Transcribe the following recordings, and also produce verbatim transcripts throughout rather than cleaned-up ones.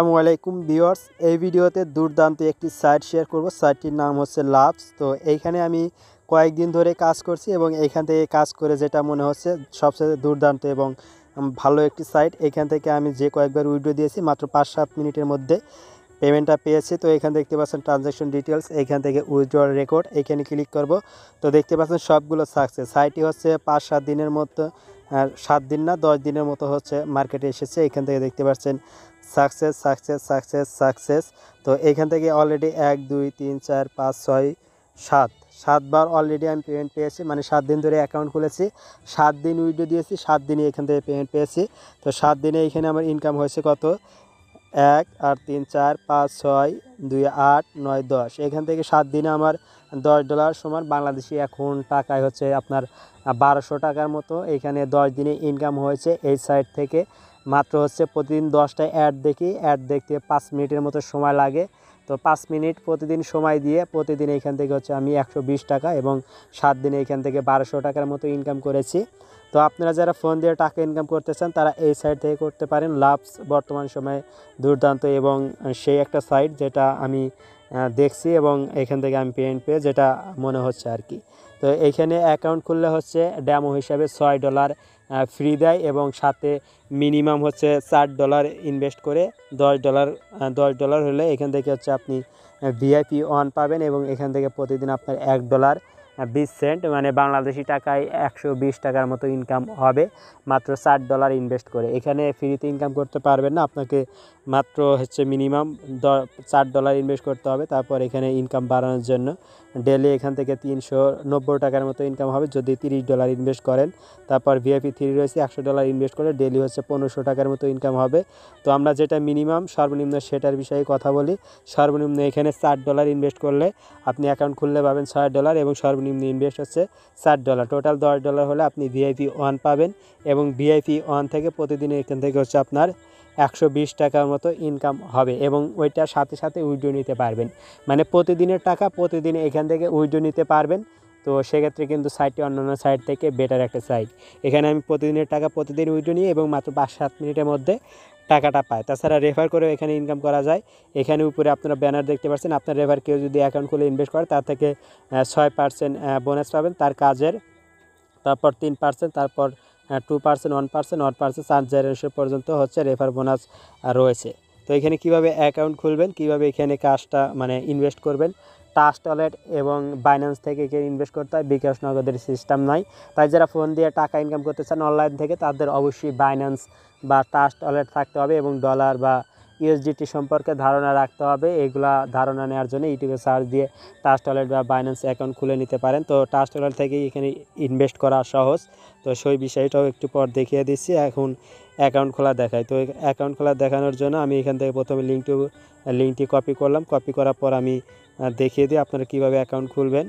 আসসালামু আলাইকুম ভিউয়ার্স, এই ভিডিওতে দুর্দান্ত একটি সাইট শেয়ার করব। সাইটটির নাম হচ্ছে লাভস। তো এইখানে আমি কয়েকদিন ধরে কাজ করছি এবং এইখান থেকে কাজ করে যেটা মনে হচ্ছে সবচেয়ে দুর্দান্ত এবং ভালো একটি সাইট। এইখান থেকে আমি যে কয়েকবার উইথড্র দিয়েছি মাত্র পাঁচ সাত মিনিটের মধ্যে পেমেন্টটা পেয়েছি। তো এখানে দেখতে পাচ্ছেন ট্রানজ্যাকশন ডিটেলস, এইখান থেকে উইথড্র রেকর্ড, এইখানে ক্লিক করব। তো দেখতে পাচ্ছেন সবগুলো সাকসেস। সাইটটি হচ্ছে পাঁচ সাত দিনের মতো, সাত দিন না দশ দিনের মতো হচ্ছে মার্কেটে এসেছে। এখান থেকে দেখতে পাচ্ছেন সাকসেস সাকসেস সাকসেস সাকসেস। তো এখান থেকে অলরেডি এক দুই তিন চার পাঁচ ছয় সাত সাতবার অলরেডি আমি পেমেন্ট পেয়েছি। মানে সাত দিন ধরে অ্যাকাউন্ট খুলেছি, সাত দিন উইথড্র দিয়েছি, সাত দিনই এখান থেকে পেমেন্ট পেয়েছি। তো সাত দিনে এখানে আমার ইনকাম হয়েছে কত, এক আর তিন চার পাঁচ ছয় দুই আট নয় দশ। এখান থেকে সাত দিনে আমার দশ ডলার সমান বাংলাদেশি এখন টাকায় হচ্ছে আপনার বারোশো টাকার মতো এখানে দশ দিনে ইনকাম হয়েছে এই সাইট থেকে। মাত্র হচ্ছে প্রতিদিন দশটা অ্যাড দেখি, অ্যাড দেখতে পাঁচ মিনিটের মতো সময় লাগে। তো পাঁচ মিনিট প্রতিদিন সময় দিয়ে প্রতিদিন এখান থেকে হচ্ছে আমি একশো বিশ টাকা এবং সাত দিনে এখান থেকে বারোশো টাকার মতো ইনকাম করেছি। তো আপনারা যারা ফোন দিয়ে টাকা ইনকাম করতে চান তারা এই সাইট থেকে করতে পারেন। লাভস বর্তমান সময়ে দুর্দান্ত এবং সেই একটা সাইট যেটা আমি দেখছি এবং এখান থেকে আমি পেমেন্ট পেয়ে যেটা মনে হচ্ছে আর কি। তো এইখানে অ্যাকাউন্ট খুললে হচ্ছে ড্যামো হিসাবে ছয় ডলার ফ্রি দেয় এবং সাথে মিনিমাম হচ্ছে চার ডলার ইনভেস্ট করে দশ ডলার দশ ডলার হলে এখান থেকে হচ্ছে আপনি ভিআইপি ওয়ান পাবেন এবং এখান থেকে প্রতিদিন আপনার এক ডলার বিশ সেন্ট মানে বাংলাদেশি টাকায় একশো বিশ টাকার মতো ইনকাম হবে মাত্র চার ডলার ইনভেস্ট করে। এখানে ফ্রিতে ইনকাম করতে পারবেন না, আপনাকে মাত্র হচ্ছে মিনিমাম দ চার ডলার ইনভেস্ট করতে হবে। তারপর এখানে ইনকাম বাড়ানোর জন্য ডেলি এখান থেকে তিনশো নব্বই টাকার মতো ইনকাম হবে যদি তিরিশ ডলার ইনভেস্ট করেন। তারপর ভিআইপি থ্রি রয়েছে, একশো ডলার ইনভেস্ট করে ডেলি হচ্ছে পনেরোশো টাকার মতো ইনকাম হবে। তো আমরা যেটা মিনিমাম সর্বনিম্ন সেটার বিষয়ে কথা বলি। সর্বনিম্ন এখানে চার ডলার ইনভেস্ট করলে আপনি অ্যাকাউন্ট খুললে পাবেন ছয় ডলার এবং সর্বনিম্ন ইনভেস্ট হচ্ছে চার ডলার, টোটাল দশ ডলার হলে আপনি ভিআইপি ওয়ান পাবেন এবং ভিআইপি ওয়ান থেকে প্রতিদিন এখান থেকে হচ্ছে আপনার একশো বিশ টাকার মতো ইনকাম হবে এবং ওইটার সাথে সাথে উইথড্র নিতে পারবেন। মানে প্রতিদিনের টাকা প্রতিদিন এখান থেকে উইথড্র নিতে পারবেন। তো সেক্ষেত্রে কিন্তু সাইটটি অন্যান্য সাইট থেকে বেটার একটা সাইট। এখানে আমি প্রতিদিনের টাকা প্রতিদিন উইথড্র নিই এবং মাত্র পাঁচ সাত মিনিটের মধ্যে টাকাটা পায়। তাছাড়া রেফার করেও এখানে ইনকাম করা যায়। এখানে উপরে আপনারা ব্যানার দেখতে পাচ্ছেন, আপনার রেফার কেউ যদি অ্যাকাউন্ট খুলে ইনভেস্ট করে তার থেকে ছয় পার্সেন্ট বোনাস পাবেন তার কাজের, তারপর তিন পার্সেন্ট, তারপর two percent one percent one percent চার জেনারেশন পর্যন্ত হচ্ছে রেফার বোনাস রয়েছে। তো এখানে কিভাবে অ্যাকাউন্ট খুলবেন, কিভাবে এখানে কাজটা মানে ইনভেস্ট করবেন, ট্রাস্ট ওয়ালেট এবং বাইন্যান্স থেকে এখানে ইনভেস্ট করতে হয়, বিকাশ নগদের সিস্টেম নাই। তাই যারা ফোন দিয়ে টাকা ইনকাম করতে চান অনলাইন থেকে তাদের অবশ্যই বাইন্যান্স বা ট্রাস্ট ওয়ালেট থাকতে হবে এবং ডলার বা ইউএসডিটি সম্পর্কে ধারণা রাখতে হবে। এগুলা ধারণা নেওয়ার জন্য ইউটিউবে সার্চ দিয়ে ট্রাস্ট ওয়ালেট বা বাইন্যান্স অ্যাকাউন্ট খুলে নিতে পারেন। তো ট্রাস্ট ওয়ালেট থেকেই এখানে ইনভেস্ট করা সহজ। তো সেই বিষয়টাও একটু পর দেখিয়ে দিচ্ছি। এখন অ্যাকাউন্ট খোলা দেখায়। তো অ্যাকাউন্ট খোলা দেখানোর জন্য আমি এখান থেকে প্রথমে লিঙ্কটি লিঙ্কটি কপি করলাম। কপি করার পর আমি দেখিয়ে দিই আপনারা কীভাবে অ্যাকাউন্ট খুলবেন।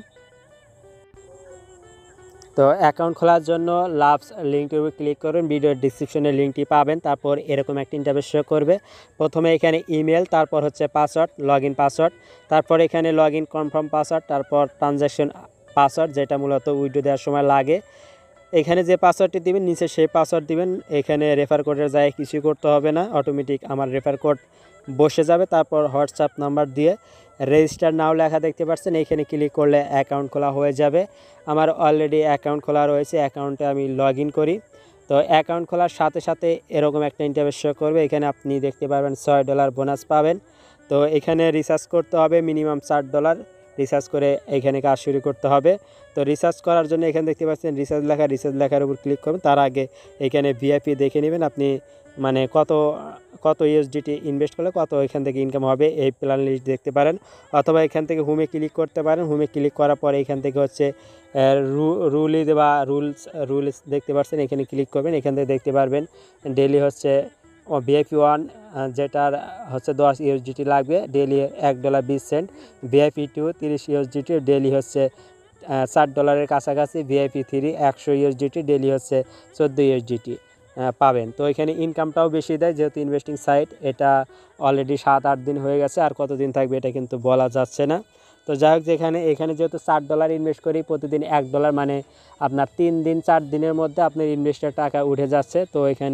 তো অ্যাকাউন্ট খোলার জন্য লাভস লিঙ্কটির উপর ক্লিক করবেন, ভিডিওর ডিসক্রিপশনে লিঙ্কটি পাবেন। তারপর এরকম একটা ইন্টারফেস শো করবে। প্রথমে এখানে ইমেল, তারপর হচ্ছে পাসওয়ার্ড, লগ ইন পাসওয়ার্ড, তারপর এখানে লগ ইন কনফার্ম পাসওয়ার্ড, তারপর ট্রানজ্যাকশন পাসওয়ার্ড যেটা মূলত উইথড্র দেওয়ার সময় লাগে। এখানে যে পাসওয়ার্ডটি দিবেন নিচে সেই পাসওয়ার্ড দিবেন। এখানে রেফার কোডের যায় কিছু করতে হবে না, অটোমেটিক আমার রেফার কোড বসে যাবে। তারপর হোয়াটসঅ্যাপ নাম্বার দিয়ে রেজিস্টার নাও লেখা দেখতে পাচ্ছেন, এইখানে ক্লিক করলে অ্যাকাউন্ট খোলা হয়ে যাবে। আমার অলরেডি অ্যাকাউন্ট খোলা রয়েছে, অ্যাকাউন্টে আমি লগ ইন করি। তো অ্যাকাউন্ট খোলার সাথে সাথে এরকম একটা ইন্টারফেস শো করবে। এখানে আপনি দেখতে পারবেন ছয় ডলার বোনাস পাবেন। তো এখানে রিচার্জ করতে হবে মিনিমাম চার ডলার, রিচার্জ করে এখানে কাজ শুরু করতে হবে। তো রিচার্জ করার জন্য এখানে দেখতে পাচ্ছেন রিচার্জ লেখা, রিচার্জ লেখার উপর ক্লিক করবেন। তার আগে এখানে ভিআইপি দেখে নেবেন আপনি মানে কত কত ইউএসডিটি ইনভেস্ট করলে কত এখান থেকে ইনকাম হবে এই প্ল্যান লিস্ট দেখতে পারেন, অথবা এখান থেকে হোমে ক্লিক করতে পারেন। হোমে ক্লিক করার পরে এখান থেকে হচ্ছে রুল বা রুলস রুলস দেখতে পাচ্ছেন, এখানে ক্লিক করবেন। এখান থেকে দেখতে পারবেন ডেলি হচ্ছে ও ভিআইপি ওয়ান যেটার হচ্ছে দশ ইউএসডিটি লাগবে, ডেলি এক ডলার বিশ সেন্ট। ভিআইপি টু তিরিশ ইউএসডিটি, ডেলি হচ্ছে চার ডলারের কাছাকাছি। ভিআইপি থ্রি একশো ইউএসডিটি, ডেলি হচ্ছে চোদ্দো ইউএসডিটি পাবেন। তো এখানে ইনকামটাও বেশি দেয় যেহেতু ইনভেস্টিং সাইট। এটা অলরেডি সাত আট দিন হয়ে গেছে, আর কতদিন থাকবে এটা কিন্তু বলা যাচ্ছে না। তো যাই হোক, যেখানে এখানে যেহেতু চার ডলার ইনভেস্ট করি প্রতিদিন এক ডলার, মানে আপনার তিন দিন চার দিনের মধ্যে আপনার ইনভেস্টের টাকা উঠে যাচ্ছে। তো এখানে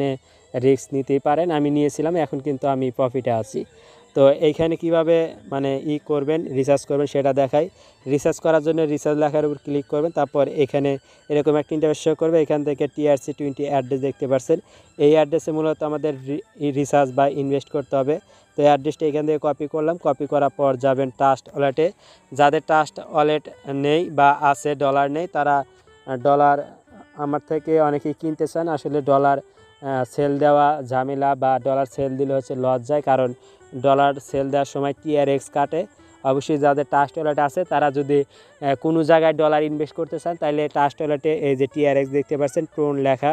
রিস্ক নিতেই পারেন। আমি নিয়েছিলাম, এখন কিন্তু আমি প্রফিটে আছি। তো এইখানে কিভাবে মানে ই করবেন, রিসার্চ করবেন সেটা দেখাই। রিসার্চ করার জন্য রিসার্চ লেখার উপর ক্লিক করবেন, তারপর এখানে এরকম একটা ইন্টারফেস শো করবে। এখান থেকে টিআরসি টোয়েন্টি অ্যাড্রেস দেখতে পাচ্ছেন। এই অ্যাড্রেসে মূলত আমাদের রিসার্চ বা ইনভেস্ট করতে হবে। তো অ্যাড্রেসটা এখান থেকে কপি করলাম, কপি করার পর যাবেন ট্রাস্ট ওয়ালেটে। যাদের ট্রাস্ট ওয়ালেট নেই বা আছে ডলার নেই, তারা ডলার আমার থেকে অনেকেই কিনতে চান। আসলে ডলার সেল দেওয়া ঝামেলা, বা ডলার সেল দিলে হচ্ছে লস যায়, কারণ ডলার সেল দেওয়ার সময় টিআরএক্স কাটে। অবশ্যই যাদের ট্রাস্ট ওয়ালেট আছে তারা যদি কোনো জায়গায় ডলার ইনভেস্ট করতে চান, তাহলে ট্রাস্ট ওয়ালেটে এই যে টিআরএক্স দেখতে পাচ্ছেন টোন লেখা,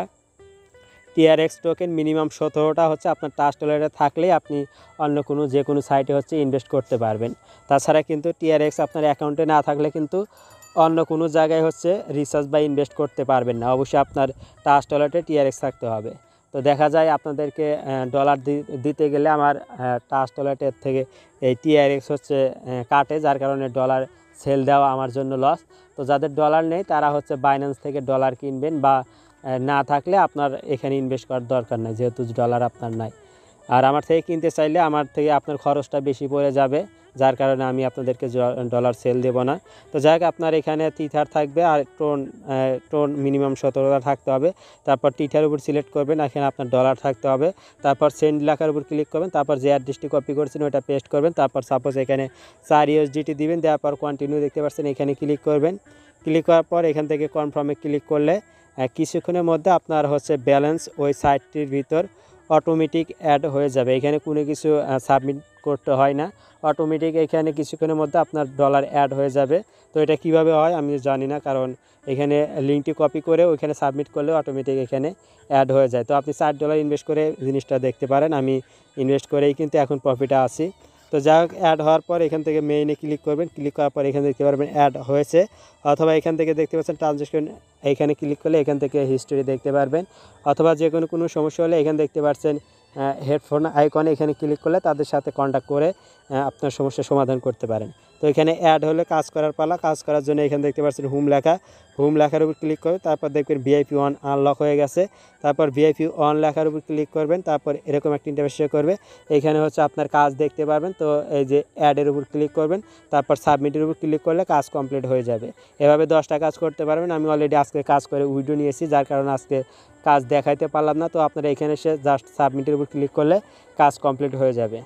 টিআরএক্স টোকেন মিনিমাম সতেরোটা হচ্ছে আপনার ট্রাস্ট ওয়ালেটে থাকলেই আপনি অন্য কোনো যে কোনো সাইটে হচ্ছে ইনভেস্ট করতে পারবেন। তাছাড়া কিন্তু টিআরএক্স আপনার অ্যাকাউন্টে না থাকলে কিন্তু অন্য কোনো জায়গায় হচ্ছে রিসার্চ বা ইনভেস্ট করতে পারবেন না। অবশ্যই আপনার ট্রাস্ট ওয়ালেটে টিআরএক্স থাকতে হবে। তো দেখা যায় আপনাদেরকে ডলার দিতে গেলে আমার ট্রাস্ট ওয়ালেটের থেকে এই টিআরএক্স হচ্ছে কাটে, যার কারণে ডলার সেল দেওয়া আমার জন্য লস। তো যাদের ডলার নেই তারা হচ্ছে বাইন্যান্স থেকে ডলার কিনবেন, বা না থাকলে আপনার এখানে ইনভেস্ট করার দরকার নাই, যেহেতু ডলার আপনার নাই। আর আমার থেকে কিনতে চাইলে আমার থেকে আপনার খরচটা বেশি পড়ে যাবে, যার কারণে আমি আপনাদেরকে ডলার সেল দেব না। তো যাই হোক, আপনার এখানে টিথার থাকবে আর টোন টোন মিনিমাম সতেরোটা থাকতে হবে। তারপর টিথার উপর সিলেক্ট করবেন, এখানে আপনার ডলার থাকতে হবে। তারপর সেন্ড লেখার উপর ক্লিক করবেন, তারপর যে অ্যাড্রেসটি কপি করছেন ওটা পেস্ট করবেন। তারপর সাপোজ এখানে চার ইউএসডিটি দিবেন, দেওয়ার পর কন্টিনিউ দেখতে পাচ্ছেন, এখানে ক্লিক করবেন। ক্লিক করার পর এখান থেকে কনফার্মে ক্লিক করলে কিছুক্ষণের মধ্যে আপনার হচ্ছে ব্যালেন্স ওই সাইটটির ভিতর অটোমেটিক অ্যাড হয়ে যাবে। এখানে কোনো কিছু সাবমিট করতে হয় না, অটোমেটিক এখানে কিছুক্ষণের মধ্যে আপনার ডলার অ্যাড হয়ে যাবে। তো এটা কিভাবে হয় আমি জানি না, কারণ এখানে লিঙ্কটি কপি করে ওইখানে সাবমিট করলে অটোমেটিক এখানে অ্যাড হয়ে যায়। তো আপনি চার ডলার ইনভেস্ট করে জিনিসটা দেখতে পারেন। আমি ইনভেস্ট করেই কিন্তু এখন প্রফিটে আছি। তো যাই হোক, অ্যাড হওয়ার পর এখান থেকে মেইনে ক্লিক করবেন, ক্লিক করার পর এখানে দেখতে পারবেন অ্যাড হয়েছে, অথবা এখান থেকে দেখতে পাচ্ছেন ট্রানজ্যাকশন, এইখানে ক্লিক করলে এখান থেকে হিস্টোরি দেখতে পারবেন। অথবা যে কোনো কোনো সমস্যা হলে এখানে দেখতে পাচ্ছেন হেডফোন আইকনে, এখানে ক্লিক করলে তাদের সাথে কন্ট্যাক্ট করে আপনার সমস্যার সমাধান করতে পারেন। তো এখানে অ্যাড হলে কাজ করার পালা। কাজ করার জন্য এখানে দেখতে পাচ্ছেন হোম লেখা, হোম লেখার উপর ক্লিক করে তারপর দেখবেন ভিআইপি ওয়ান আনলক হয়ে গেছে। তারপর ভিআইপি ওয়ান লেখার উপর ক্লিক করবেন, তারপর এরকম একটা ইন্টারফেস শো করবে, এখানে হচ্ছে আপনার কাজ দেখতে পারবেন। তো এই যে অ্যাডের উপর ক্লিক করবেন, তারপর সাবমিটের উপর ক্লিক করলে কাজ কমপ্লিট হয়ে যাবে। এভাবে দশটা কাজ করতে পারবেন। আমি অলরেডি আজকে কাজ করে উইডিও নিয়েছি, যার কারণে আজকে কাজ দেখাইতে পারলাম না। তো আপনারা এখানে এসে জাস্ট সাবমিটের উপর ক্লিক করলে কাজ কমপ্লিট হয়ে যাবে।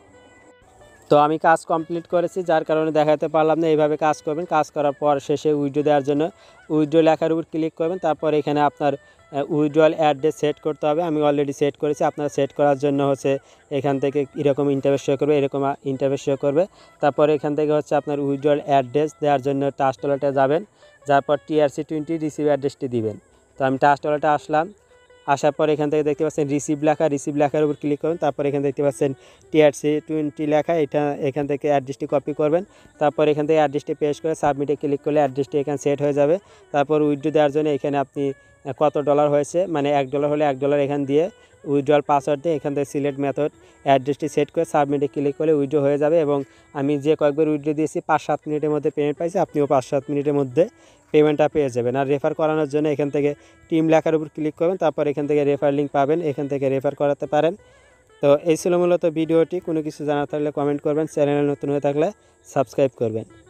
তো আমি কাজ কমপ্লিট করেছি, যার কারণে দেখাতে পারলাম না। এইভাবে কাজ করবেন। কাজ করার পর শেষে উইড্রো দেওয়ার জন্য উইড্রো লেখার উপর ক্লিক করবেন, তারপর এখানে আপনার উইড্রোয়াল অ্যাড্রেস সেট করতে হবে। আমি অলরেডি সেট করেছি। আপনারা সেট করার জন্য হচ্ছে এখান থেকে এরকম ইন্টারফেস শো করবে, এরকম ইন্টারফেস শো করবে। তারপর এখান থেকে হচ্ছে আপনার উইড্রোয়াল অ্যাড্রেস দেওয়ার জন্য ট্রাস্ট ওয়ালেটে যাবেন, যারপর টিআরসি টোয়েন্টি রিসিভ অ্যাড্রেসটি দিবেন। তো আমি ট্রাস্ট ওয়ালেটে আসলাম, আসার পর এখান থেকে দেখতে পাচ্ছেন রিসিভ লেখা, রিসিভ লেখার উপর ক্লিক করবেন। তারপর এখানে দেখতে পাচ্ছেন টিআরসি টোয়েন্টি লেখা, এটা এখান থেকে অ্যাড্রেসটি কপি করবেন। তারপর এখান থেকে অ্যাড্রেসটি পেস্ট করে সাবমিটে ক্লিক করলে অ্যাড্রেসটি এখানে সেট হয়ে যাবে। তারপর উইথড্র দেওয়ার জন্য এখানে আপনি কত ডলার হয়েছে, মানে এক ডলার হলে এক ডলার এখান দিয়ে উইথড্রল পাসওয়ার্ড দিয়ে এখান থেকে সিলেক্ট মেথড অ্যাড্রেসটি সেট করে সাবমিটে ক্লিক করলে উইথড্র হয়ে যাবে। এবং আমি যে কয়েকবার উইথড্র দিয়েছি পাঁচ সাত মিনিটের মধ্যে পেমেন্ট পাইছি, আপনিও পাঁচ সাত মিনিটের মধ্যে পেমেন্টটা পেয়ে যাবেন। আর রেফার করানোর জন্য এখান থেকে টিম লেখার উপর ক্লিক করবেন, তারপর এখান থেকে রেফার লিঙ্ক পাবেন, এখান থেকে রেফার করাতে পারেন। তো এই ছিল মূলত ভিডিওটি। কোনো কিছু জানার থাকলে কমেন্ট করবেন, চ্যানেলে নতুন হয়ে থাকলে সাবস্ক্রাইব করবেন।